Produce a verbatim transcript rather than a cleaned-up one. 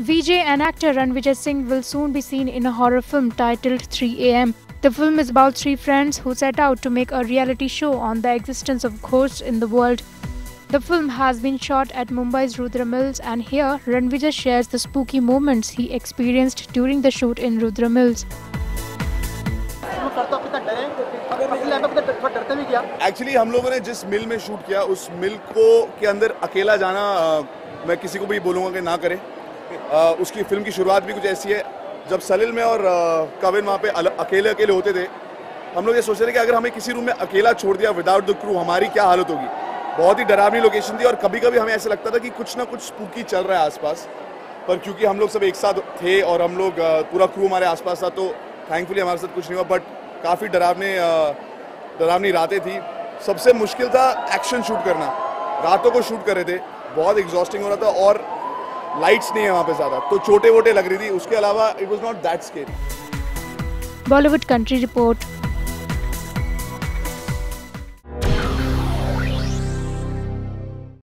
Vijay and actor Ranvijay Singh will soon be seen in a horror film titled three A M. The film is about three friends who set out to make a reality show on the existence of ghosts in the world. The film has been shot at Mumbai's Rudra Mills, and here Ranvijay shares the spooky moments he experienced during the shoot in Rudra Mills. Actually हम लोगों ने जिस मिल में shoot किया उस मिल को के अंदर अकेला जाना आ, मैं किसी को भी बोलूँगा कि ना करें। आ, उसकी फिल्म की शुरुआत भी कुछ ऐसी है। जब सलिल में और कविन वहाँ पे अकेले अकेले होते थे, हम लोग ये सोच रहे थे कि अगर हमें किसी रूम में अकेला छोड़ दिया विदाउट द क्रू, हमारी क्या हालत होगी। बहुत ही डरावनी लोकेशन थी और कभी कभी हमें ऐसा लगता था कि कुछ ना कुछ स्पूकी चल रहा है आसपास, पर क्योंकि हम लोग सब एक साथ थे और हम लोग पूरा क्रू हमारे आसपास था, तो थैंकफुली हमारे साथ कुछ नहीं हुआ। बट काफ़ी डरावने डरावनी रातें थी। सबसे मुश्किल था एक्शन शूट करना। रातों को शूट कर रहे थे, बहुत एग्जॉस्टिंग हो रहा था और लाइट्स नहीं है वहाँ पे ज़्यादा, तो छोटे वोटे लग रही थी। उसके अलावा it was not that scary. Bollywood country report.